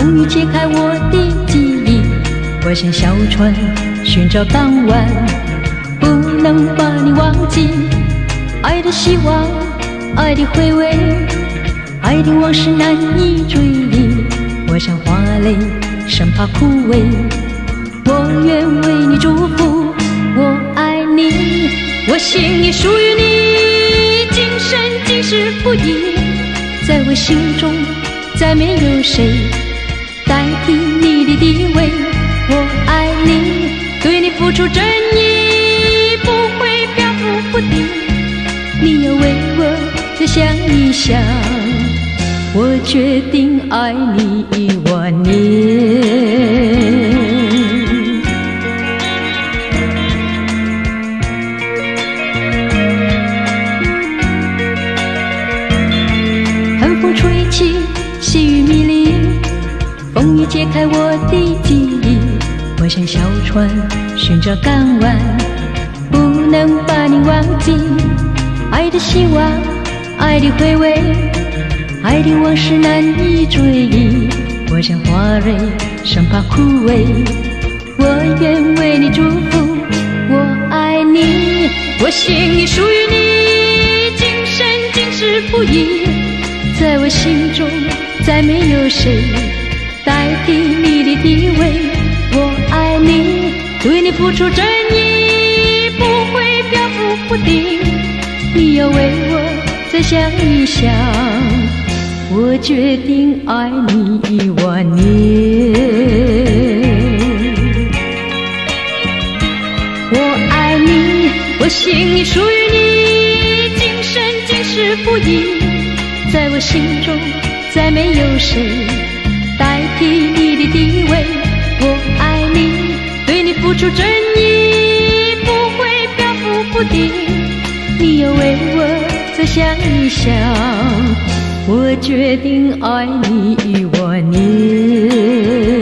风雨揭开我的记忆，我像小船寻找港湾，不能把你忘记。爱的希望，爱的回味，爱的往事难以追忆。我像花蕾，生怕枯萎。我愿为你祝福，我爱你，我心里属于你，今生今世不移。在我心中，再没有谁代替你的地位。我爱你，对你付出真意，不会漂浮不定。你要为我再想一想，我决定爱你10000年。寒风吹起，细雨迷离，风雨揭开我的记忆。我像小船寻找港湾，不能把你忘记。爱的希望，爱的回味，爱的往事难以追忆。我像花蕊，生怕枯萎。我愿为你祝福，我爱你，我心里属于你，今生今世不移。在我心中，再没有谁代替你的地位。我爱你，对你付出真意，不会漂浮不定。你要为我再想一想，我决定爱你10000年。我爱你，我心里属于你，今生今世不移。在我心中，再没有谁代替你的地位。我爱你，对你付出真意，不会漂浮不定。你要为我再想一想，我决定爱你10000年。